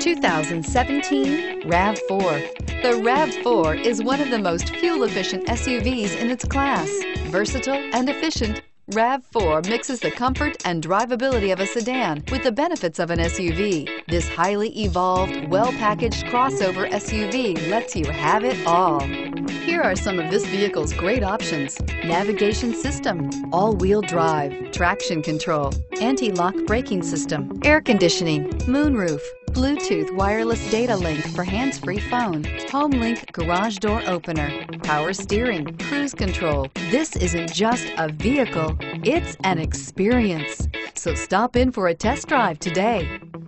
2017 RAV4. The RAV4 is one of the most fuel-efficient SUVs in its class. Versatile and efficient, RAV4 mixes the comfort and drivability of a sedan with the benefits of an SUV. This highly evolved, well-packaged crossover SUV lets you have it all. Here are some of this vehicle's great options: navigation system, all-wheel drive, traction control, anti-lock braking system, air conditioning, moonroof, Bluetooth wireless data link for hands-free phone, HomeLink garage door opener, power steering, cruise control. This isn't just a vehicle, it's an experience. So stop in for a test drive today.